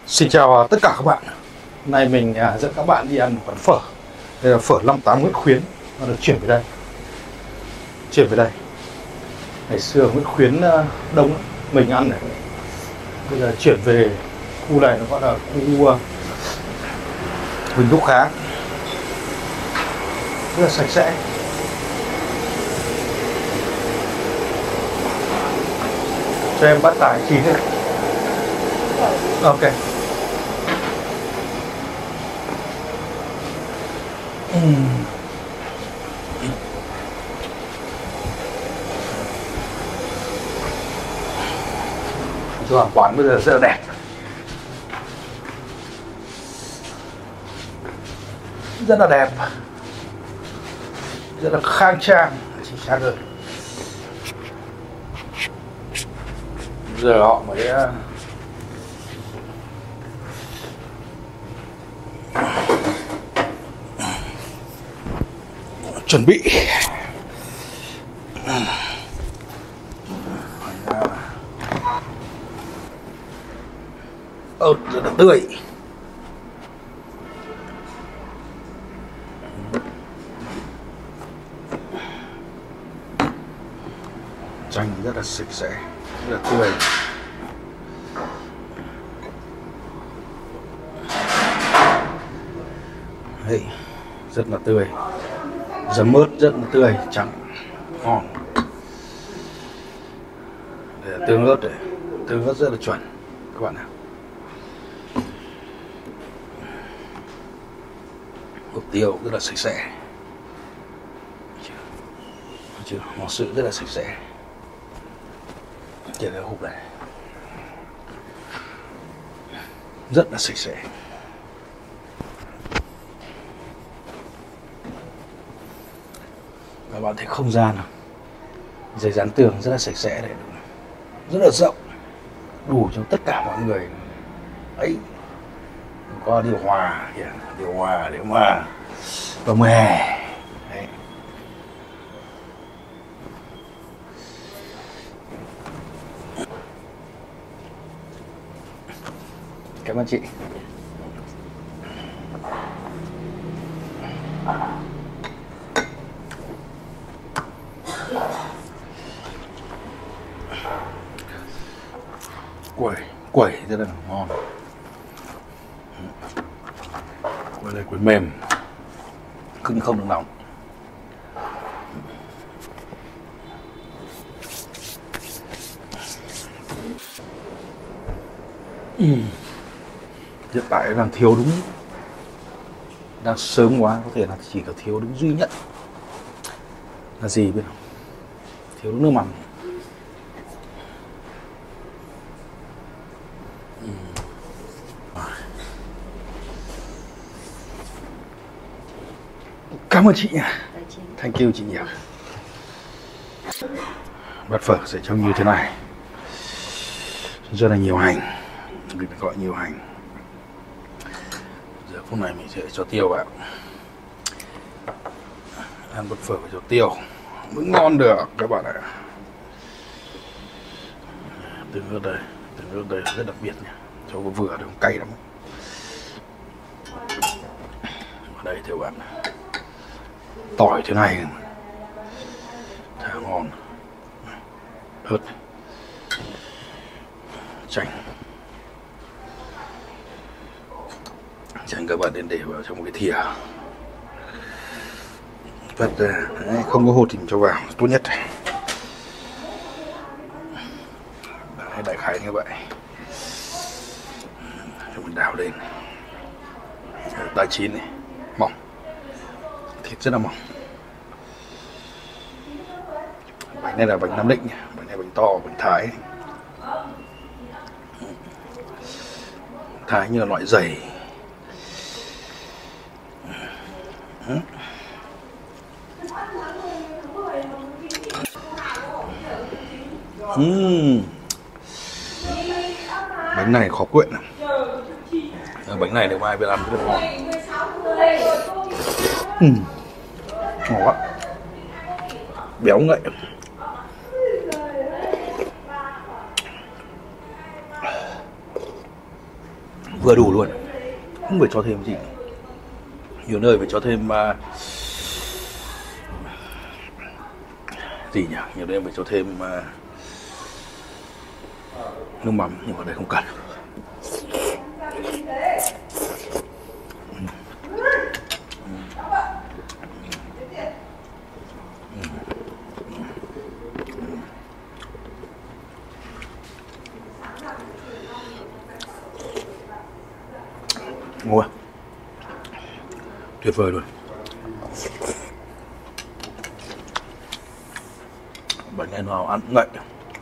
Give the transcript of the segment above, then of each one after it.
Xin chào tất cả các bạn. Hôm nay mình dẫn các bạn đi ăn một quán phở. Đây là phở 58 Nguyễn Khuyến. Nó được chuyển về đây. Ngày xưa Nguyễn Khuyến đông lắm. Mình ăn này. Bây giờ chuyển về khu này, nó gọi là khu Huỳnh Thúc Kháng. Rất là sạch sẽ. Cho em bát tải chín này. Ok. Rồi, quán bây giờ rất là đẹp, rất là khang trang, chính xác hơn. Giờ họ mới chuẩn bị ớt rất là tươi, chanh rất là sạch sẽ, rất là tươi. Đấy, rất là tươi, giấm ớt rất là tươi, trắng, ngon. Đây là tương ớt này, tương ớt rất là chuẩn các bạn ạ. Hộp tiêu rất là sạch sẽ, món sự rất là sạch sẽ. Đây là hộp này, rất là sạch sẽ. Các bạn thấy không gian không? Giấy dán tường rất là sạch sẽ đấy, rất là rộng, đủ cho tất cả mọi người ấy. Có điều hòa kìa, điều hòa và mùa hè. Đấy. Cảm ơn chị. Quẩy rất là ngon. Quẩy này quẩy mềm, cưng không được nóng. Hiện tại đang thiếu đúng, đang sớm quá, có thể là chỉ có thiếu đúng duy nhất là gì biết không? Thiếu đúng nước mắm. Cảm ơn chị nha. Thank you chị nhiều. Bát phở sẽ trông như thế này, rất là nhiều hành, mình gọi nhiều hành. Giờ phút này mình sẽ cho tiêu vào. Ăn bát phở phải cho tiêu mới ngon được các bạn ạ. Tương ớt đây rất đặc biệt nha, cho vừa được, cay lắm. Ở đây theo bạn, tỏi thế này thả ngon, ớt, chanh các bạn đến để vào trong một cái thìa, vắt ra. Đấy, không có hột thì cho vào tốt nhất. Đấy, đại khái như vậy. Cho mình đảo lên. Tái chín này, mỏng, thịt rất là mỏng. Bánh này là bánh Nam Định, bánh này bánh to, bánh Thái. Thái như là loại dày. Bánh này khó quyện. Bánh này nếu ai biết ăn rất là ngon. Ngon quá, béo ngậy. vừa đủ luôn, không phải cho thêm gì. Nhiều nơi phải cho thêm gì nhỉ, nhiều nơi phải cho thêm nước mắm, nhưng mà đây không cần. Ngon, tuyệt vời luôn. Bánh này nào ăn ngậy.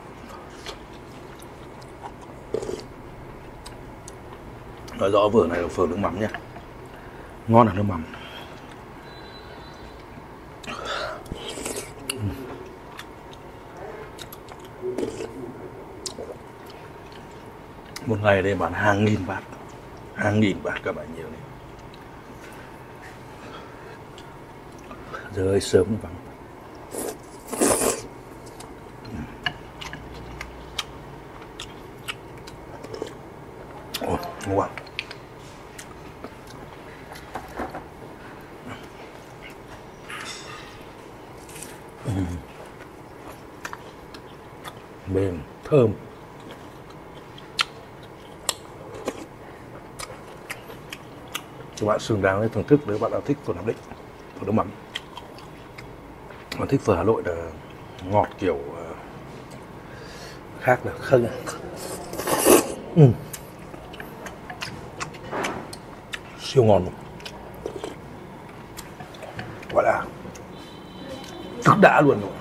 Nói rõ vừa này là phở nước mắm nha, ngon là nước mắm. Một ngày đây bán hàng nghìn bát các bạn nhiều này. Giờ sớm vắng. Ồ, ngon. Mềm, thơm. Các bạn xứng đáng với thưởng thức nếu bạn nào thích phở Nam Định, phở nước mắm. Bạn thích phở Hà Nội là ngọt kiểu khác là không. Siêu ngon luôn. Gọi là cực đã luôn rồi.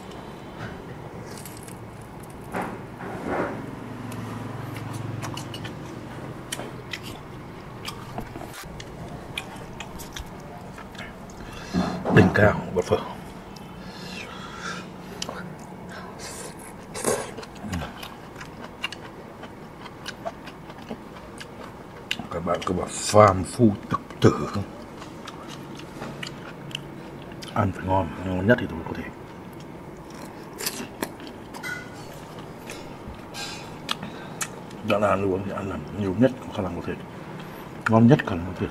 Đỉnh cao bột phở. Các bạn cứ bảo phàm phu tục tử không? Ăn phải ngon, ngon nhất thì tôi có thể. Đã là ăn uống thì ăn làm nhiều nhất khả năng có thể, ngon nhất khả năng có thể.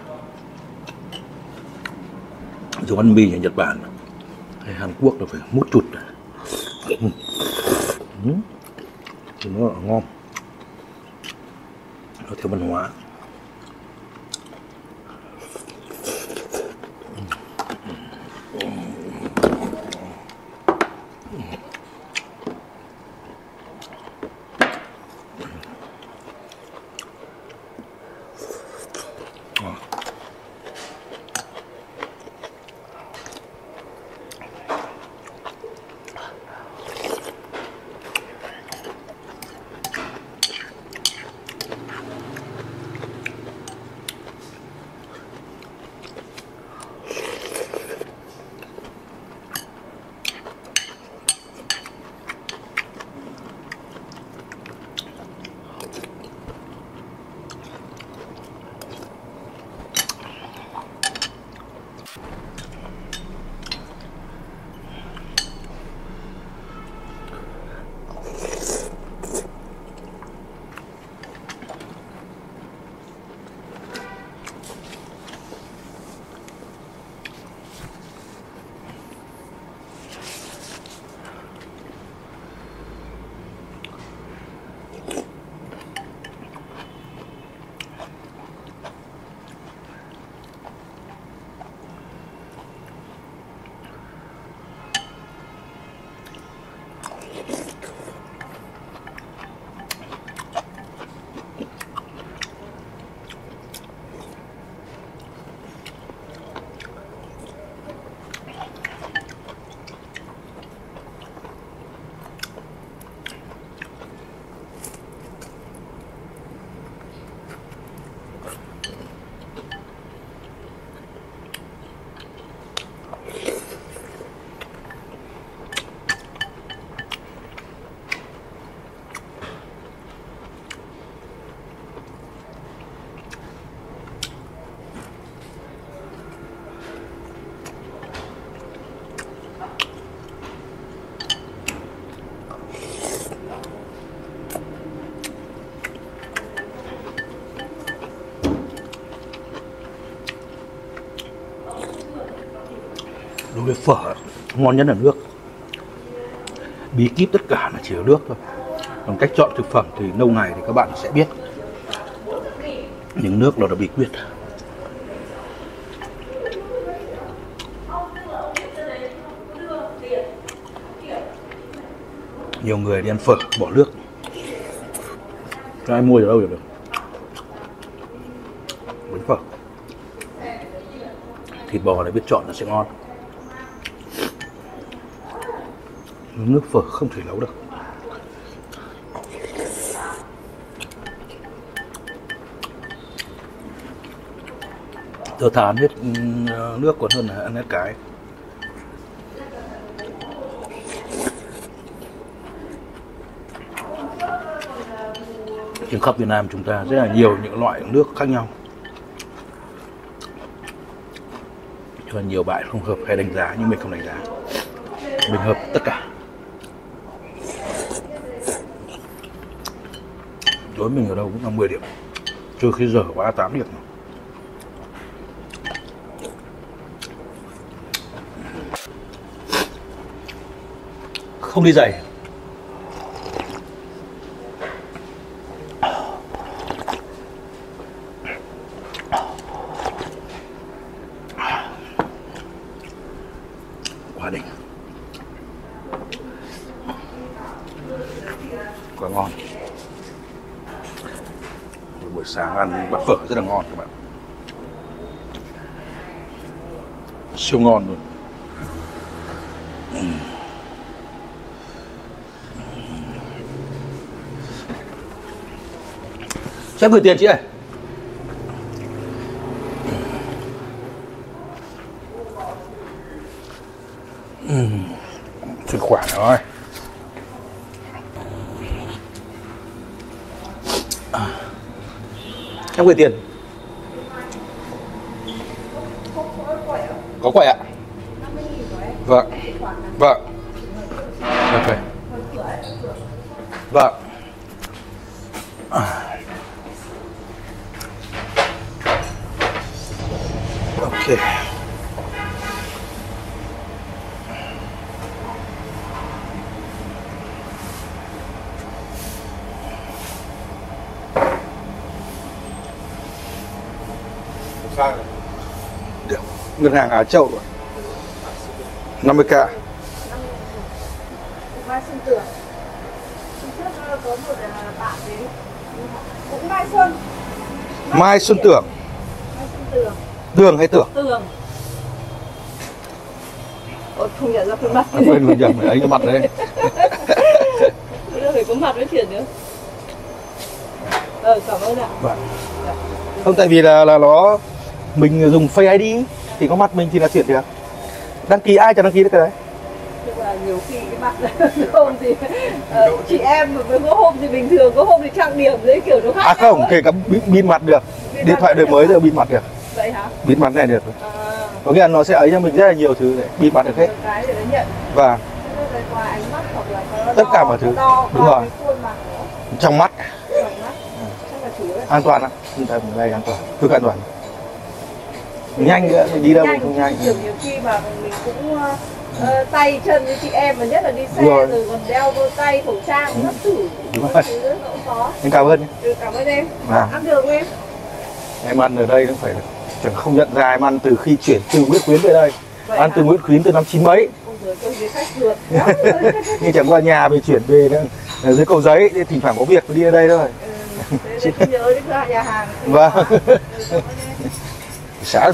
Giống ăn mì ở Nhật Bản hay Hàn Quốc là phải mút chụt. Thì nó là ngon, nó theo văn hóa. Đối với phở, ngon nhất là nước. Bí kíp tất cả là chỉ ở nước thôi. Còn cách chọn thực phẩm thì lâu ngày thì các bạn sẽ biết. Nhưng nước là bí quyết. Nhiều người đi ăn phở bỏ nước, cho ai mua ở đâu được. Bánh phở thịt bò này biết chọn là sẽ ngon. Nước phở không thể nấu được. Tớ thà ăn hết nước còn hơn là ăn hết cái. Trên khắp Việt Nam chúng ta rất là nhiều những loại nước khác nhau. Cho nhiều bạn không hợp hay đánh giá, nhưng mình không đánh giá. Mình hợp tất cả. Đối với mình ở đâu cũng là 10 điểm. Trừ khi giờ quá 8 điểm. Không đi giày. Quá đỉnh. Quá ngon. Buổi sáng ăn bát phở rất là ngon các bạn. Siêu ngon luôn. Sếp gửi tiền chị ơi. Chuyển khoản rồi. Em gửi tiền. Có quậy ạ? Vâng. Vâng. Ok. Vâng. Ok. Được. Ngân hàng Á Châu 50k. Mai Xuân Tường. Trước có một bạn đến cũng Mai Xuân. Mai Xuân Tường. Mai Xuân Tường. Tường hay Tưởng? Tường. Ôi, không nhận ra khuôn mặt. Quên mình nhầm ấy cái mặt đấy. Bây giờ phải có mặt mới chuyển nữa. Cảm ơn ạ. Vâng. Không, tại vì là nó mình dùng Face ID thì có mặt mình thì là chuyển được. Đăng ký ai cho đăng ký được cái đấy? Nhưng mà nhiều khi cái mặt không thì chị em mà có hôm thì bình thường, có hôm thì trang điểm đấy kiểu nó khác. À không, kể cả pin mặt được. Điện thoại đời mới rồi pin mặt được. Vậy hả? Pin mặt này được. Có nghĩa là nó sẽ ấy cho mình rất là nhiều thứ để pin mặt được hết. Cái để nó nhận. Và qua ánh mắt hoặc là tất cả mọi thứ. Đúng rồi. Trong mắt. An toàn ạ. Chúng ta ở đây an toàn, cực an toàn. Nhanh nữa, mình đi đâu mình không nhanh. Nhiều khi mà mình cũng tay chân với chị em, mà nhất là đi xe rồi còn đeo vô tay khẩu trang rất thử. Đúng rồi. Em cảm ơn. Cảm ơn em. Ăn được em. Em ăn ở đây cũng phải chẳng không nhận ra em ăn từ khi chuyển từ Nguyễn Khuyến về đây. Vậy ăn từ Nguyễn Khuyến từ năm 90 mấy. Nhưng chẳng qua nhà mình chuyển về nữa, ở dưới Cầu Giấy thì thỉnh thoảng có việc đi ở đây thôi. Để không nhớ đến nhà hàng. Vâng. Sáng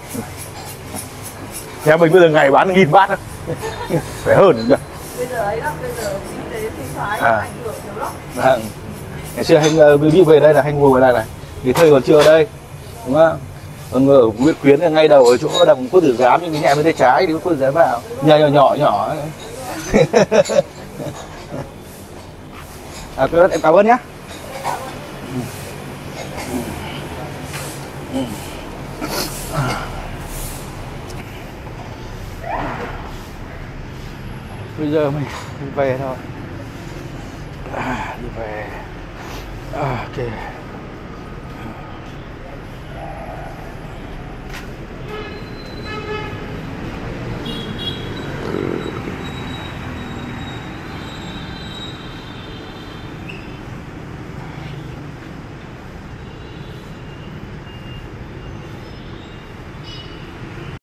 nhà mình bây giờ ngày bán 1000 bát phải hơn nữa. Bây giờ ấy đó, bây giờ kinh tế suy thoái ảnh hưởng nhiều lắm. Ngày xưa anh đi về đây là anh mua về đây này, thì thời còn chưa ở đây, đúng không? Còn ở Nguyễn Khuyến là ngay đầu ở chỗ đằng Quốc Tử Giám, nhưng cái nhà bên tay trái thì Quốc Tử Giám vào, nhà nhỏ. Em cảm ơn nhé. Bây giờ mình về thôi. Đi về. Ok.